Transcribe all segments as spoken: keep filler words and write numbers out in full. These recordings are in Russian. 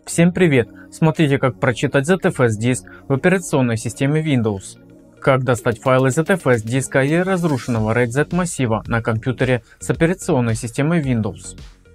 Всем привет! Смотрите, как прочитать зет эф эс диск в операционной системе Windows. Как достать файлы зет эф эс диска или разрушенного рейд зет массива на компьютере с операционной системой Windows.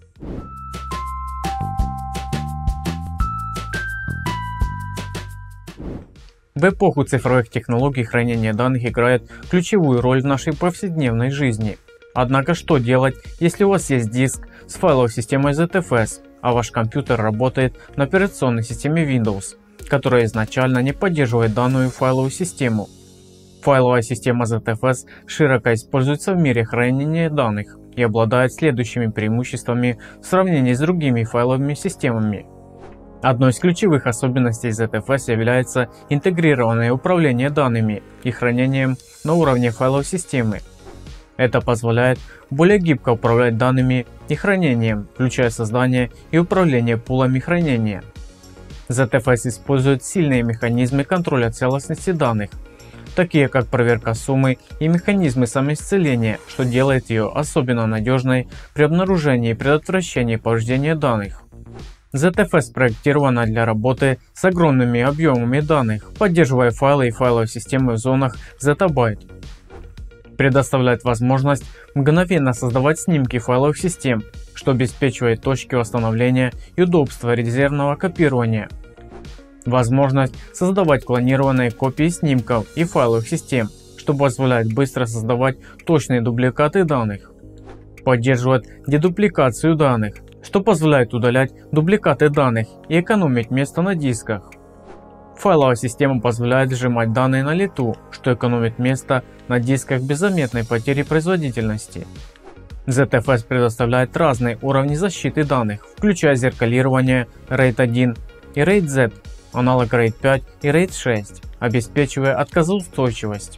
В эпоху цифровых технологий хранение данных играет ключевую роль в нашей повседневной жизни. Однако что делать, если у вас есть диск с файловой системой зет эф эс, а ваш компьютер работает на операционной системе Windows, которая изначально не поддерживает данную файловую систему? Файловая система зет эф эс широко используется в мире хранения данных и обладает следующими преимуществами в сравнении с другими файловыми системами. Одной из ключевых особенностей зет эф эс является интегрированное управление данными и хранением на уровне файловой системы. Это позволяет более гибко управлять данными и хранением, включая создание и управление пулами хранения. зет эф эс использует сильные механизмы контроля целостности данных, такие как проверка суммы и механизмы самоисцеления, что делает ее особенно надежной при обнаружении и предотвращении повреждения данных. зет эф эс спроектирована для работы с огромными объемами данных, поддерживая файлы и файловые системы в зонах зеттабайт. Предоставляет возможность мгновенно создавать снимки файловых систем, что обеспечивает точки восстановления и удобство резервного копирования. Возможность создавать клонированные копии снимков и файловых систем, что позволяет быстро создавать точные дубликаты данных. Поддерживает дедупликацию данных, что позволяет удалять дубликаты данных и экономить место на дисках. Файловая система позволяет сжимать данные на лету, что экономит место на дисках без заметной потери производительности. зет эф эс предоставляет разные уровни защиты данных, включая зеркалирование рейд один и рейд зет, аналог рейд пять и рейд шесть, обеспечивая отказоустойчивость.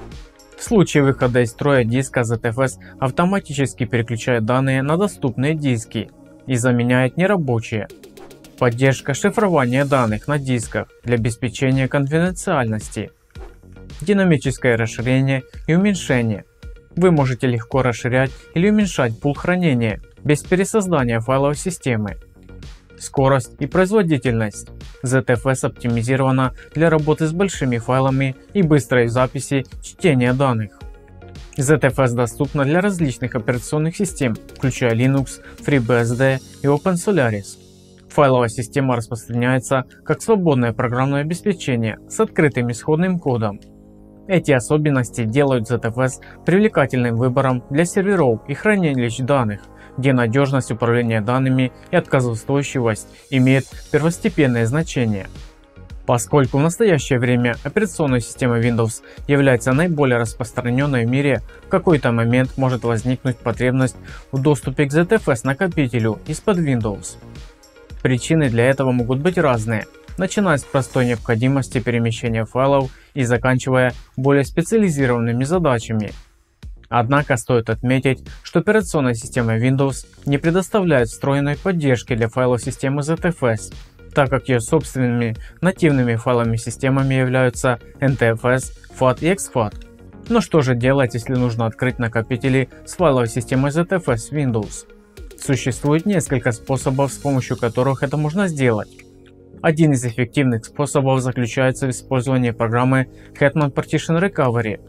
В случае выхода из строя диска зет эф эс автоматически переключает данные на доступные диски и заменяет нерабочие. Поддержка шифрования данных на дисках для обеспечения конфиденциальности. Динамическое расширение и уменьшение. Вы можете легко расширять или уменьшать пул хранения без пересоздания файловой системы. Скорость и производительность. зет эф эс оптимизирована для работы с большими файлами и быстрой записи чтения данных. зет эф эс доступна для различных операционных систем, включая Linux, FreeBSD и OpenSolaris. Файловая система распространяется как свободное программное обеспечение с открытым исходным кодом. Эти особенности делают зет эф эс привлекательным выбором для серверов и хранилищ данных, где надежность управления данными и отказоустойчивость имеют первостепенное значение. Поскольку в настоящее время операционная система Windows является наиболее распространенной в мире, в какой-то момент может возникнуть потребность в доступе к зет эф эс накопителю из-под Windows. Причины для этого могут быть разные, начиная с простой необходимости перемещения файлов и заканчивая более специализированными задачами. Однако стоит отметить, что операционная система Windows не предоставляет встроенной поддержки для файловой системы зет эф эс, так как ее собственными нативными файловыми системами являются эн ти эф эс, фат и эксфат. Но что же делать, если нужно открыть накопители с файловой системой зет эф эс в Windows? Существует несколько способов, с помощью которых это можно сделать. Один из эффективных способов заключается в использовании программы Hetman Partition Recovery.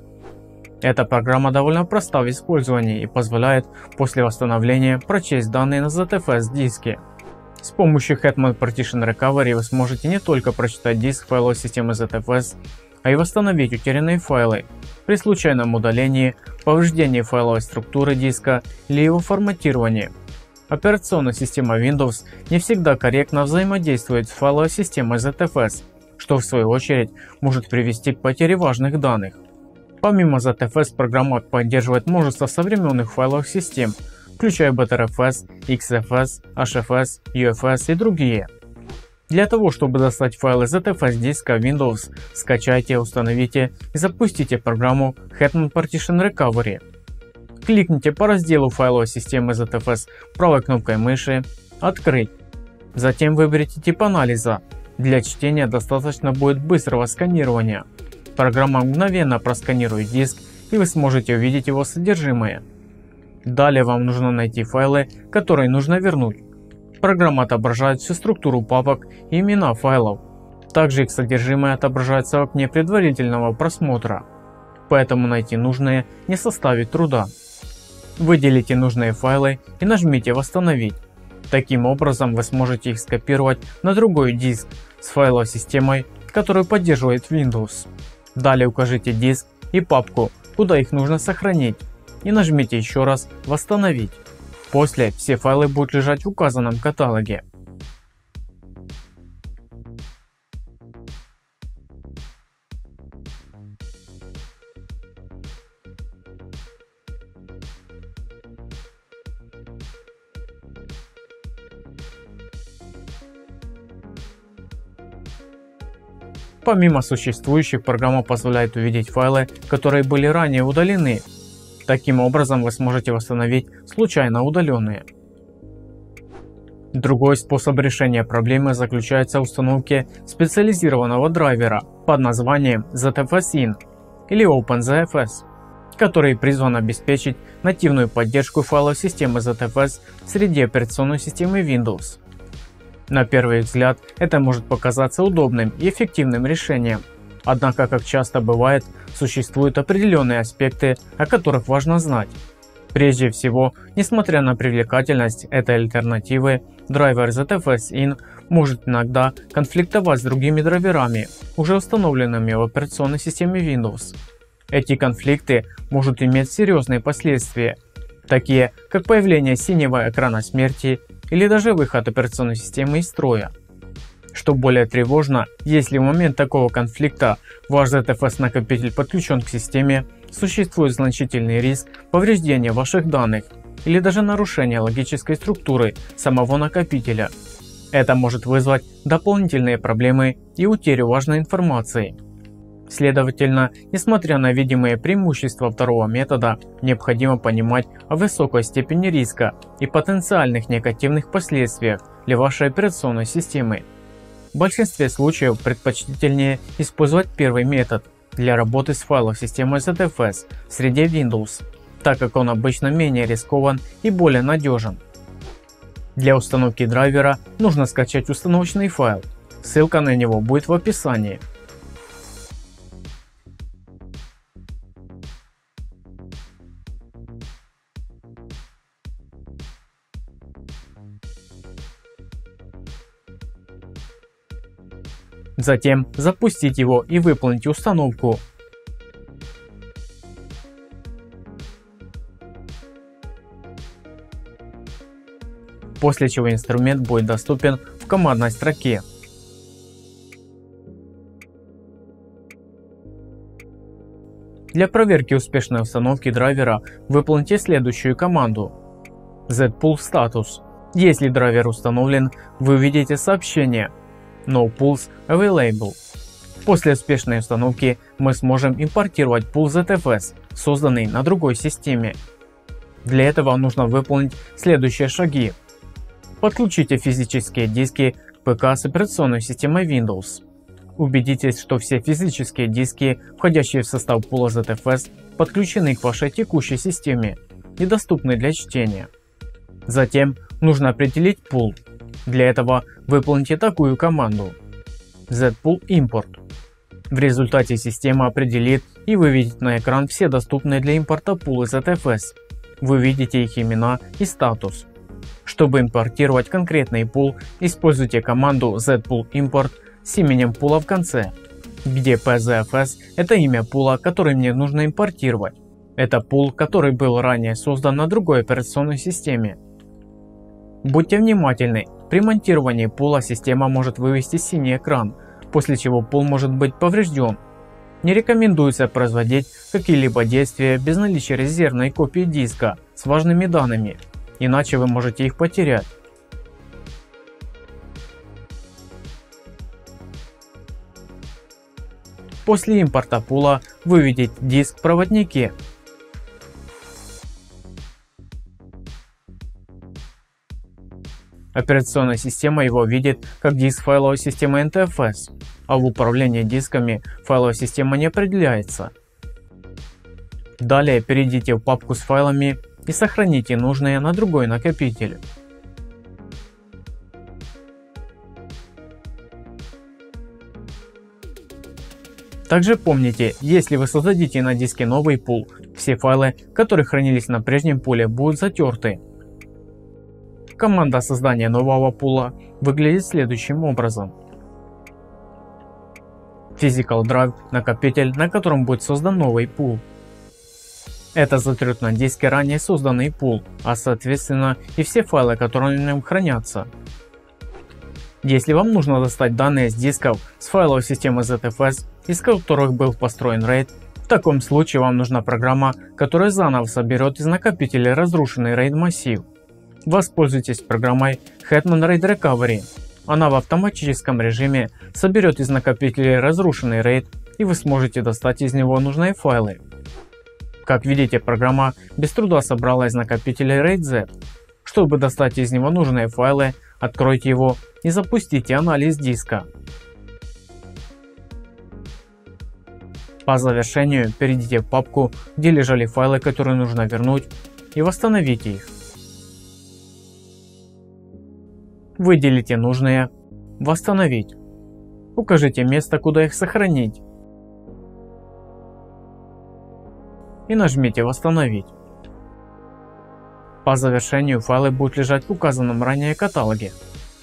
Эта программа довольно проста в использовании и позволяет после восстановления прочесть данные на зет эф эс диске. С помощью Hetman Partition Recovery вы сможете не только прочитать диск файловой системы зет эф эс, а и восстановить утерянные файлы при случайном удалении, повреждении файловой структуры диска или его форматировании. Операционная система Windows не всегда корректно взаимодействует с файловой системой зет эф эс, что в свою очередь может привести к потере важных данных. Помимо зет эф эс, программа поддерживает множество современных файловых систем, включая би ти ар эф эс, икс эф эс, эйч эф эс, ю эф эс и другие. Для того, чтобы достать файлы зет эф эс диска Windows, скачайте, установите и запустите программу Hetman Partition Recovery. Кликните по разделу файловой системы зет эф эс правой кнопкой мыши «Открыть». Затем выберите тип анализа. Для чтения достаточно будет быстрого сканирования. Программа мгновенно просканирует диск, и вы сможете увидеть его содержимое. Далее вам нужно найти файлы, которые нужно вернуть. Программа отображает всю структуру папок и имена файлов. Также их содержимое отображается в окне предварительного просмотра, поэтому найти нужные не составит труда. Выделите нужные файлы и нажмите «Восстановить». Таким образом вы сможете их скопировать на другой диск с файловой системой, которую поддерживает Windows. Далее укажите диск и папку, куда их нужно сохранить, и нажмите еще раз «Восстановить». После все файлы будут лежать в указанном каталоге. Помимо существующих, программа позволяет увидеть файлы, которые были ранее удалены. Таким образом вы сможете восстановить случайно удаленные. Другой способ решения проблемы заключается в установке специализированного драйвера под названием зет эф эс ин или OpenZFS, который призван обеспечить нативную поддержку файлов системы зет эф эс в среде операционной системы Windows. На первый взгляд это может показаться удобным и эффективным решением, однако, как часто бывает, существуют определенные аспекты, о которых важно знать. Прежде всего, несмотря на привлекательность этой альтернативы, драйвер зет эф эс ин может иногда конфликтовать с другими драйверами, уже установленными в операционной системе Windows. Эти конфликты могут иметь серьезные последствия, такие как появление синего экрана смерти или даже выход операционной системы из строя. Что более тревожно, если в момент такого конфликта ваш зет эф эс накопитель подключен к системе, существует значительный риск повреждения ваших данных или даже нарушения логической структуры самого накопителя. Это может вызвать дополнительные проблемы и утерю важной информации. Следовательно, несмотря на видимые преимущества второго метода, необходимо понимать о высокой степени риска и потенциальных негативных последствиях для вашей операционной системы. В большинстве случаев предпочтительнее использовать первый метод для работы с файловой системой зет эф эс в среде Windows, так как он обычно менее рискован и более надежен. Для установки драйвера нужно скачать установочный файл, ссылка на него будет в описании. Затем запустить его и выполнить установку. После чего инструмент будет доступен в командной строке. Для проверки успешной установки драйвера выполните следующую команду: zpull status. Если драйвер установлен, вы увидите сообщение No pulls available. После успешной установки мы сможем импортировать пул зет эф эс, созданный на другой системе. Для этого нужно выполнить следующие шаги. Подключите физические диски к ПК с операционной системой Windows. Убедитесь, что все физические диски, входящие в состав пула зет эф эс, подключены к вашей текущей системе и доступны для чтения. Затем нужно определить пул. Для этого выполните такую команду: zpull import. В результате система определит и выведет на экран все доступные для импорта пулы зет эф эс. Вы видите их имена и статус. Чтобы импортировать конкретный пул, используйте команду zpull import с именем пула в конце, где pzfs это имя пула, который мне нужно импортировать. Это пул, который был ранее создан на другой операционной системе. Будьте внимательны. При монтировании пула система может вывести синий экран, после чего пул может быть поврежден. Не рекомендуется производить какие-либо действия без наличия резервной копии диска с важными данными, иначе вы можете их потерять. После импорта пула выведите диск в проводнике. Операционная система его видит как диск файловой системы эн ти эф эс, а в управлении дисками файловая система не определяется. Далее перейдите в папку с файлами и сохраните нужные на другой накопитель. Также помните, если вы создадите на диске новый пул, все файлы, которые хранились на прежнем пуле, будут затерты. Команда создания нового пула выглядит следующим образом. Physical Drive – накопитель, на котором будет создан новый пул. Это затрет на диске ранее созданный пул, а соответственно и все файлы, которые в нем хранятся. Если вам нужно достать данные с дисков с файловой системы зет эф эс, из которых был построен RAID, в таком случае вам нужна программа, которая заново соберет из накопителя разрушенный RAID массив. Воспользуйтесь программой Hetman RAID Recovery. Она в автоматическом режиме соберет из накопителя разрушенный RAID, и вы сможете достать из него нужные файлы. Как видите, программа без труда собрала из накопителя RAID Z. Чтобы достать из него нужные файлы, откройте его и запустите анализ диска. По завершению перейдите в папку, где лежали файлы, которые нужно вернуть, и восстановите их. Выделите нужные, восстановить. Укажите место, куда их сохранить. И нажмите «Восстановить». По завершению файлы будут лежать в указанном ранее каталоге.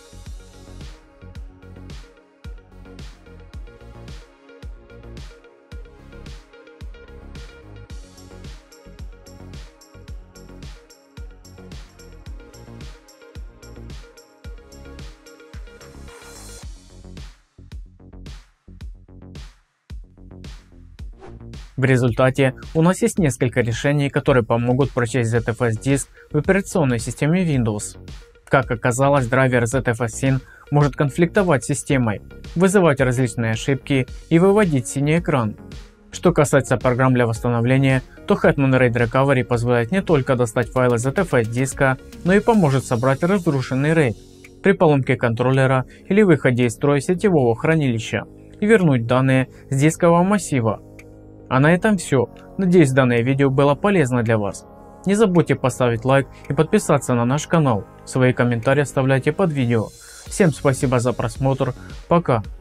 В результате у нас есть несколько решений, которые помогут прочесть зет эф эс диск в операционной системе Windows. Как оказалось, драйвер зет эф эс Syn может конфликтовать с системой, вызывать различные ошибки и выводить синий экран. Что касается программ для восстановления, то Hetman RAID Recovery позволяет не только достать файлы зет эф эс диска, но и поможет собрать разрушенный RAID при поломке контроллера или выходе из строя сетевого хранилища и вернуть данные с дискового массива. А на этом все. Надеюсь, данное видео было полезно для вас. Не забудьте поставить лайк и подписаться на наш канал. Свои комментарии оставляйте под видео. Всем спасибо за просмотр. Пока.